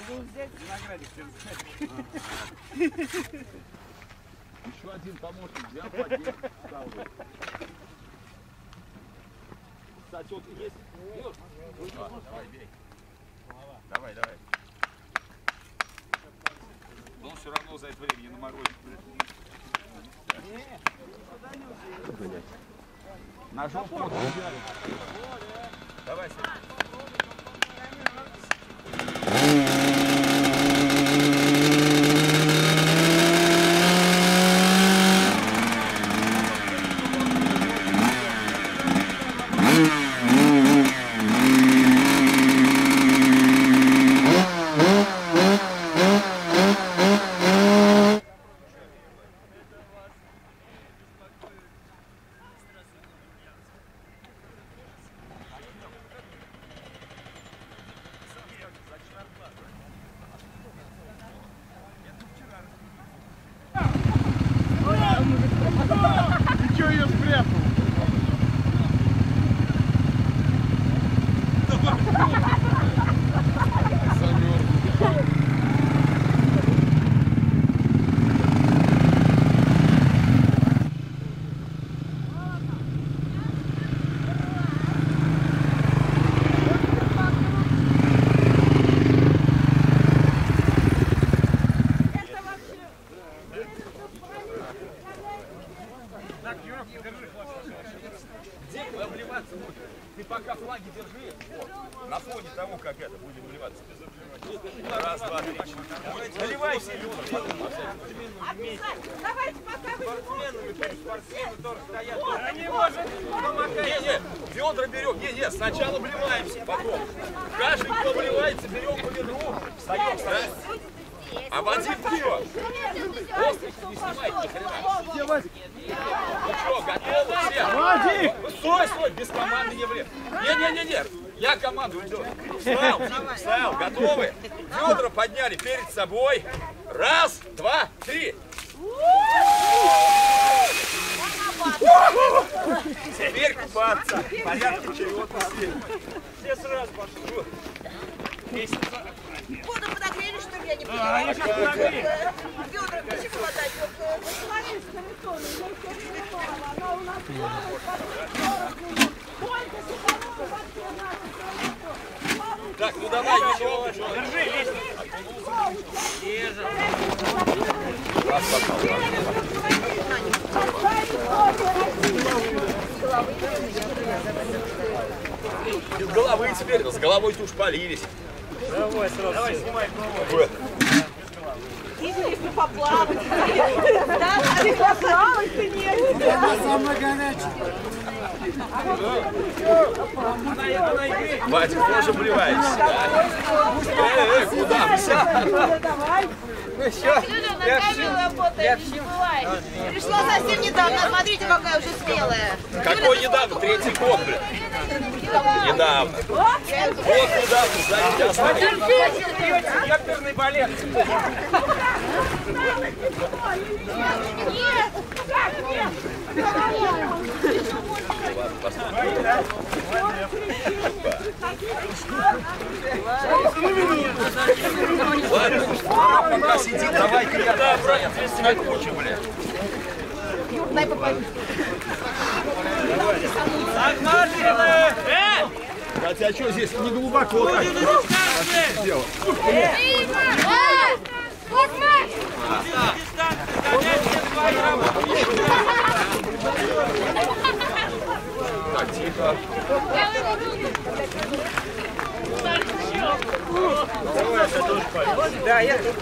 Могу взять виноградик. Еще один помощник взял, подел. Кстати, вот есть. Давай, бей. Давай. Но он все равно за это время не наморозит. Ножом под ударит. Давай, Сергей. Ты чё её спрятал? Где обливаться будем? Ты пока флаги держи. Вот. На фоне того, как это, будем вливаться. Раз, два, три. Наливайся, Люда. Давайте пока вы спортсмены тоже стоят. Не может. Не, ведра берем. Не, сначала вливаемся, потом. Каждый, кто вливается, берем по ведру. Встаем. А Вадим, ты что? Острых не снимайте, ни хрена. Ну что, готовы все? Вадим! Стой, без команды не влез. Не, я команду веду. Встал, готовы? Ведра подняли перед собой. Раз, два, три. Теперь купаться. Порядки чего-то. Все сразу пошли. Воду подогрели, что ли, я не поняла. Я сейчас подогрею. Ведра почему отдать? Она у нас плавает, Так, ну давай, ничего. Держи, лестницу. Держи. Без головы теперь, с головой-то уж полились. Давай сразу. Давай, снимай голову. Если поплавать. Да, ты поплавать-то нет. Она самая горячая. Батя, тоже вливаешься, да? Куда? Давай. Люда на камеру работает, не забывай. Пришла совсем недавно, смотрите, какая уже спелая. Какой недавно? 3-й год, блин. Недавно. Вот недавно, знаете, оставили. Якорный балет. Нет! Как нет? Ладно, пока сидит, давай-ка я на кучу, блин. Дай попасть. Кстати, а что здесь не глубоко так? Дело. Так, тихо. Да, я тут.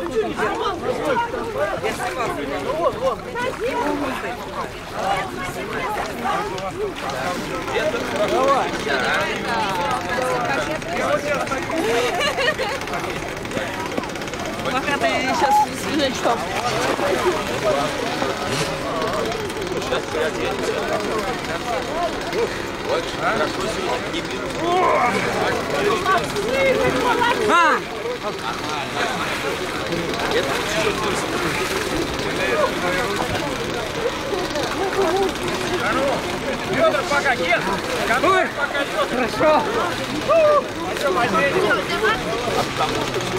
Я снимал. Ну вот. Давай. Пока ты сейчас свежачок. Сейчас переоденемся. Вот, хорошо сидит, не видно. Это Федор пока, Ген! Пока, Федор! Хорошо. Пойдем,